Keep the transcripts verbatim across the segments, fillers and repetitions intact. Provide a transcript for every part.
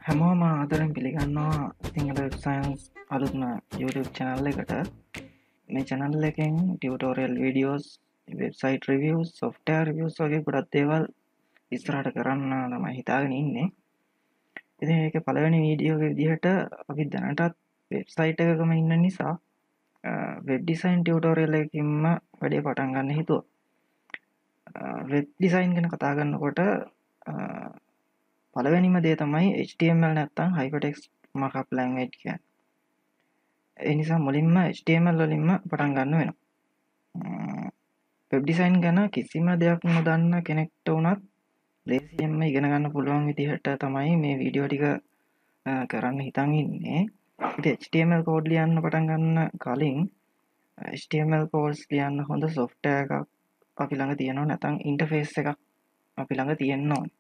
හැමෝම ආදරෙන් පිළිගන්නවා සිංහල වෙබ් සයන්ස් අලුත්ම YouTube channel එකට. මේ channel එකෙන් tutorial videos, website reviews, software reviews වගේ ගොඩක් දේවල් ඉස්සරහට කරන්න තමයි හිතාගෙන ඉන්නේ. ඉතින් මේකේ පළවෙනි වීඩියෝ එක විදිහට අපි දැනටත් වෙබ්සයිට් එකකම ඉන්න නිසා වෙබ් ඩිසයින් ටියුටෝරියල් එකකින්ම වැඩේ පටන් ගන්න හිතුවා. වෙබ් ඩිසයින් ගැන කතා කරනකොට පළවෙනිම දේ තමයි H T M L නැත්තම් hypertext markup language කියන්නේ. ඒ නිසා මුලින්ම H T M L වලින්ම පටන් ගන්න වෙනවා. වෙබ් ඩිසයින් ගැන කිසිම දෙයක් නොදන්න කෙනෙක්ට වුණත් ලේසියෙන්ම ඉගෙන ගන්න පුළුවන් විදිහට තමයි මේ වීඩියෝ ටික කරන්න හිතන් ඉන්නේ. ඉතින් H T M L code ලියන්න පටන් ගන්න කලින් H T M L codes ලියන්න හොඳ software එකක් අපි ළඟ තියෙනවා, නැත්නම් interface එකක් අපි ළඟ තියෙන්න ඕනේ.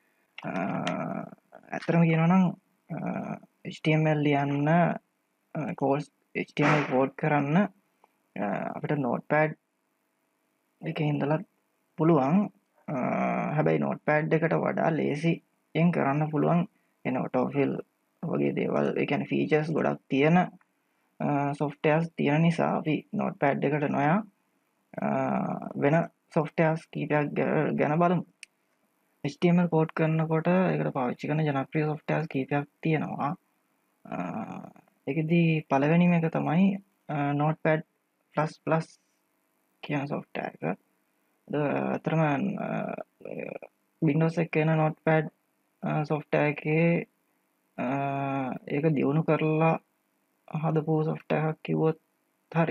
ඇතරම කියනනම් H T M L ලියන්න codes H T M L code කරන්න අපිට නෝට්පෑඩ් එකේ ඉඳලා පුළුවන්. හැබැයි නෝට්පෑඩ් එකට වඩා ලේසියෙන් කරන්න පුළුවන් එන ඔටෝෆිල් වගේ දේවල්, ඒ කියන්නේ ෆීචර්ස් ගොඩක් තියෙන softwares තියෙන නිසා අපි නෝට්පෑඩ් එකට නොයා වෙන softwares කීපයක් ගැන බලමු. H T M L code කරනකොට ඒකට පාවිච්චි කරන ජනප්‍රිය softwares කීපයක් තියෙනවා. ඒකෙදි පළවෙනිම එක තමයි Notepad plus plus කියන software එක. අතරම Windows එකේ එන Notepad software එකේ ඒක දියුණු කරලා හදපු software එකක් කිව්වොත් හරි.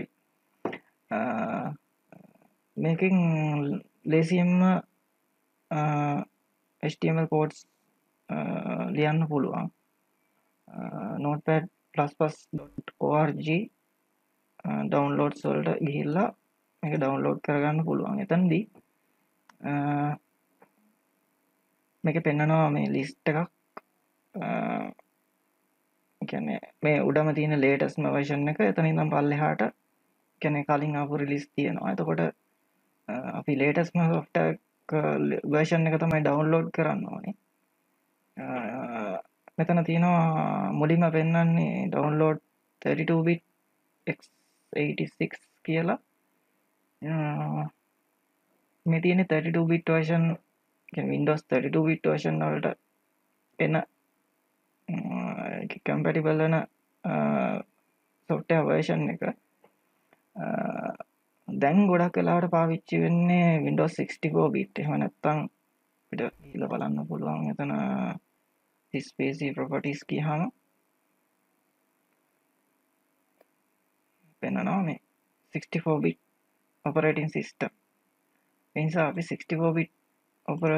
මේකෙන් ලේසියෙන්ම H T M L codes ලියන්න පුළුවන්. notepad plus plus dot org downloads වලට ගිහිල්ලා මේක download කරගන්න පුළුවන්. එතනදී මේක පෙන්නනවා මේ list එකක්. ඒ කියන්නේ මේ උඩම තියෙන latest version එක, එතන ඉඳන් පල්ලෙහාට කියන්නේ කලින් ආපු release තියෙනවා. එතකොට අපි latest software version එක තමයි download කරන්න ඕනේ. මෙතන තියෙනවා මුලින්ම පෙන්නන්නේ download thirty-two bit x eighty-six කියලා. මේ තියෙන්නේ thirty-two bit version, කියන්නේ Windows thirty-two bit version වලට එන compatible වෙන software version එක. දැන් ගොඩක් වෙලාවට පාවිච්චි වෙන්නේ Windows sixty-four bit. එහෙම නැත්නම් අපිට කියලා බලන්න පුළුවන් එතන space properties කියහම පෙන්නනවා මේ sixty-four bit operating system. ඒ නිසා අපි sixty-four bit ඔපර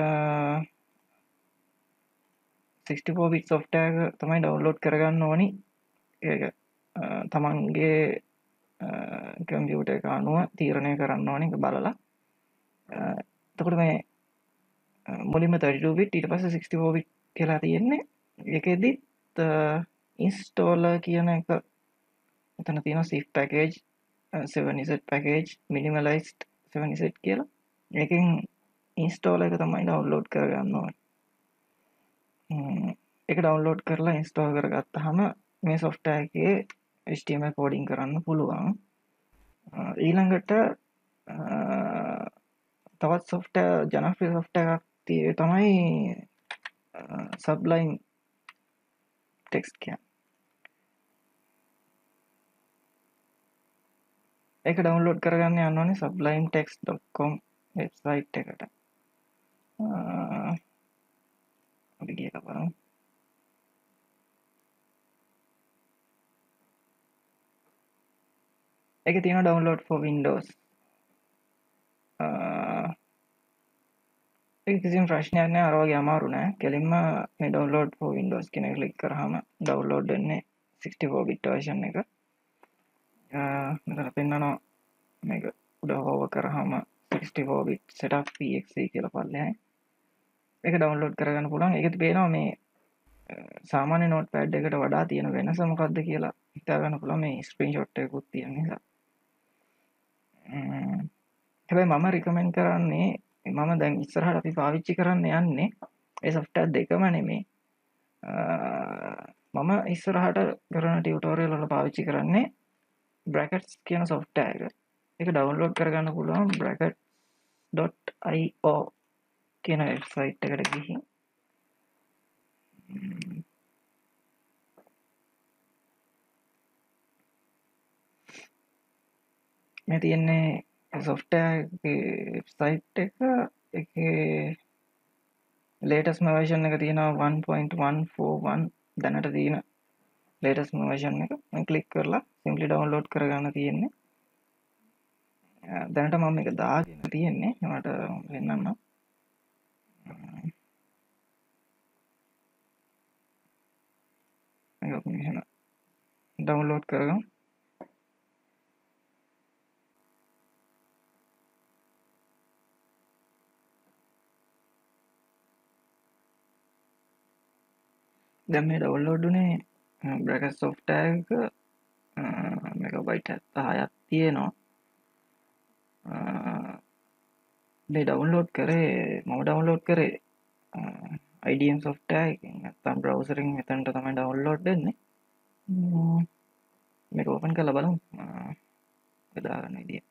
sixty-four bit software එක තමයි download කරගන්න ඕනි. ඒක තමන්ගේ කම්පියුටර් එක අනුව තීරණය කරන්න ඕනේ ඒක බලලා. එතකොට මේ මුලින්ම thirty-two bit ඊට පස්සේ sixty-four bit කියලා තියෙන්නේ. ඒකෙදිත් installer කියන එක එතන තියෙනවා zip package, seven Z package, minimalized seven Z කියලා. ඒකෙන් installer එක තමයි download කරගන්න ඕනේ. ඒක download කරලා install කරගත්තාම මේ software එකේ H T M L coding කරන්න පුළුවන්. ඊළඟට තවත් software ජනප්‍රිය software එකක් තමයි Sublime Text කියන්නේ. ඒක download කරගන්න යන්න ඕනේ sublime text dot com website එකට. අපි ගියලා බලමු. ඒකේ තියෙනවා download for Windows. ඒක කිසිම ප්‍රශ්නයක් නෑ, අර වගේ අමාරු නෑ. කෙලින්ම මේ download for Windows කියන එක ක්ලික් කරාම download වෙන්නේ sixty-four bit version එක. මෙතන පෙන්නනවා මේක උඩ හොව කරාම sixty-four bit setup exe කියලා පල්ලෙහායි. ඒක download කරගන්න පුළුවන්. ඒකෙත් පේනවා මේ සාමාන්‍ය notepad එකට වඩා තියෙන වෙනස මොකක්ද කියලා හිතා ගන්න පුළුවන් මේ screenshot එකකුත් තියෙන නිසා. හැබැයි මම recommend කරන්නේ, මම දැන් ඉස්සරහට අපි පාවිච්චි කරන්න යන්නේ ඒ software දෙකම නෙමෙයි. මම ඉස්සරහට කරන ටියුටෝරියල් වල පාවිච්චි කරන්නේ brackets කියන software එක. ඒක download කරගන්න පුළුවන් brackets dot io කියන වෙබ්සයිට් එකට ගිහින් මේ තියෙන්නේ software එකේ වෙබ්සයිට් එක. ඒකේ latest version එක තියෙනවා one point one four one දැනට තියෙන latest version එක. මම ක්ලික් කරලා simply download කරගන්න තියෙන්නේ. දැනට මම මේක දාගෙන තියෙන්නේ. මට වෙන්නන්න මේක මෙහෙම download කරගමු. දැන් මේ download උනේ bracket software එක megabyte seventy-six තියෙනවා. මේ download කරේ මම download කරේ I D M software එකෙන්. නැත්නම් browser එකෙන් මෙතනට තමයි download වෙන්නේ. මේක open කරලා බලමු. බෙදාගන්න විදිය.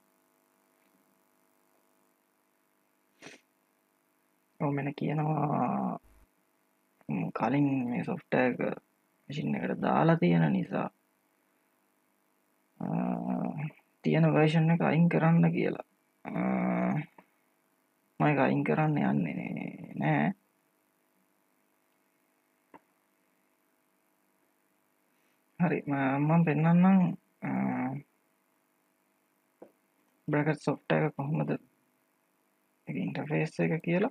ඔව් මෙන්න කියනවා කලින් මේ software එක machine එකට දාලා තියෙන නිසා තියෙන version එක අයින් කරන්න කියලා. මම ඒක අයින් කරන්න යන්නේ නෑ. හරි මම පෙන්නන්නම් bracket software එක කොහොමද ඒක interface එක කියලා.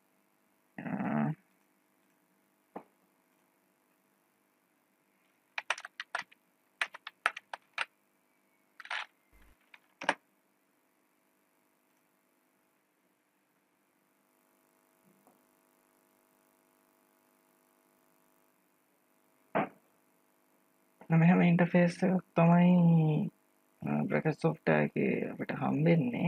මෙහෙම ඉන්ටර්ෆේස් එකක් තමයි bracket software එකේ අපිට හම්බෙන්නේ.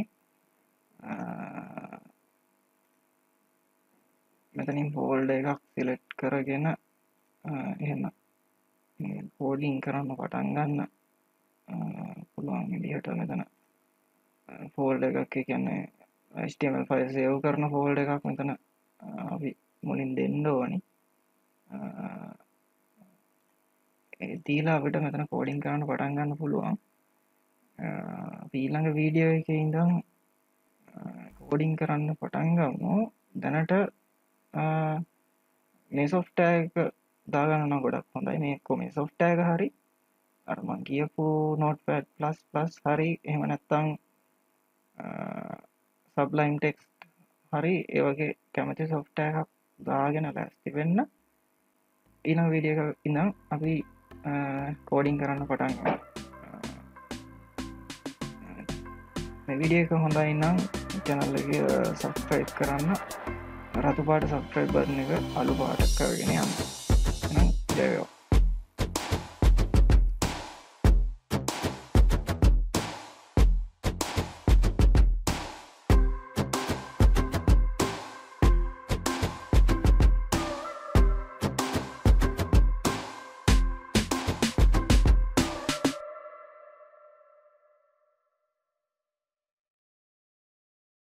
මෙතනින් folder එකක් select කරගෙන එහෙම coding කරන්න පටන් ගන්න පුළුවන් විදිහට මෙතන folder එකක් කියන්නේ H T M L file save කරන folder එකක් මෙතන අපි මුලින් දෙන්න ඕනි. දීලා අපිට මෙතන කෝඩින් කරන්න පටන් ගන්න පුළුවන්. අපි ඊළඟ වීඩියෝ එකේ ඉඳන් කෝඩින් කරන්න පටන් ගමු. දැනට මේ software එක දාගන්න නම් ගොඩක් හොඳයි. මේ කොහේ software එක හරි අර මම කියපු notepad plus plus හරි එහෙම නැත්නම් sublime text හරි ඒ වගේ කැමති software එකක් දාගෙන ලෑස්ති වෙන්න. ඊළඟ වීඩියෝ එක ඉඳන් අපි කෝඩින් කරන්න පටන් ගමු. මේ වීඩියෝ එක හොඳයි නම් channel එක subscribe කරන්න. රතු පාට subscribe button එක අලු පාට කරගෙන යන්න. එහෙනම් ජය වේවා.